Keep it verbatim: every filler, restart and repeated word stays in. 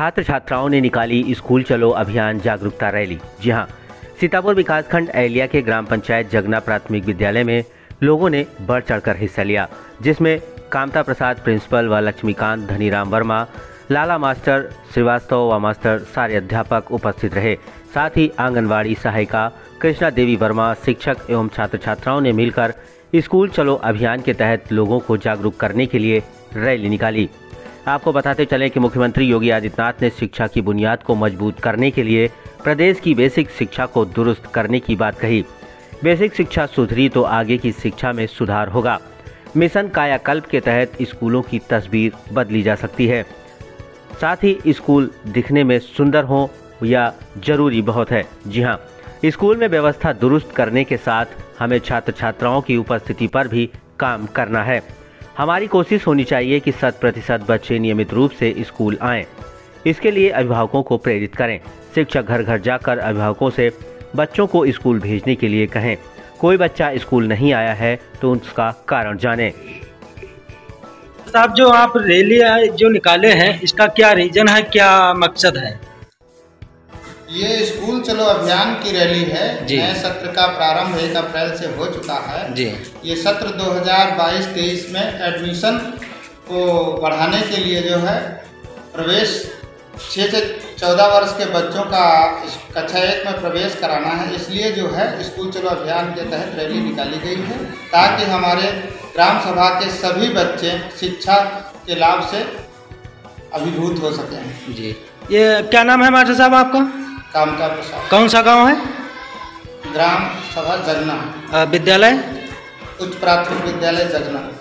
छात्र छात्राओं ने निकाली स्कूल चलो अभियान जागरूकता रैली। जी हां, सीतापुर विकासखंड अहलिया के ग्राम पंचायत जगना प्राथमिक विद्यालय में लोगों ने बढ़ चढ़कर हिस्सा लिया, जिसमें कामता प्रसाद प्रिंसिपल व लक्ष्मीकांत धनीराम वर्मा, लाला मास्टर श्रीवास्तव व मास्टर सारे अध्यापक उपस्थित रहे। साथ ही आंगनवाड़ी सहायिका कृष्णा देवी वर्मा, शिक्षक एवं छात्र छात्राओं ने मिलकर स्कूल चलो अभियान के तहत लोगों को जागरूक करने के लिए रैली निकाली। आपको बताते चलें कि मुख्यमंत्री योगी आदित्यनाथ ने शिक्षा की बुनियाद को मजबूत करने के लिए प्रदेश की बेसिक शिक्षा को दुरुस्त करने की बात कही। बेसिक शिक्षा सुधरी तो आगे की शिक्षा में सुधार होगा। मिशन कायाकल्प के तहत स्कूलों की तस्वीर बदली जा सकती है। साथ ही स्कूल दिखने में सुंदर हो या जरूरी बहुत है। जी हाँ, स्कूल में व्यवस्था दुरुस्त करने के साथ हमें छात्र छात्राओं की उपस्थिति पर भी काम करना है। हमारी कोशिश होनी चाहिए कि शत प्रतिशत बच्चे नियमित रूप से स्कूल आएं। इसके लिए अभिभावकों को प्रेरित करें। शिक्षक घर घर जाकर अभिभावकों से बच्चों को स्कूल भेजने के लिए कहें। कोई बच्चा स्कूल नहीं आया है तो उसका कारण जानें। साहब, जो आप रैली जो निकाले हैं, इसका क्या रीजन है, क्या मकसद है? ये स्कूल चलो अभियान की रैली है। नए सत्र का प्रारंभ एक अप्रैल से हो चुका है जी। ये सत्र दो हज़ार बाईस तेईस में एडमिशन को बढ़ाने के लिए जो है प्रवेश छः से चौदह वर्ष के बच्चों का कक्षा एक में प्रवेश कराना है। इसलिए जो है स्कूल चलो अभियान के तहत रैली निकाली गई है, ताकि हमारे ग्राम सभा के सभी बच्चे शिक्षा के लाभ से अभिभूत हो सकें। जी। ये क्या नाम है मास्टर साहब आपका? कामता प्रसाद। कौन सा गांव है? ग्राम सभा जगना। विद्यालय? उच्च प्राथमिक विद्यालय जगना।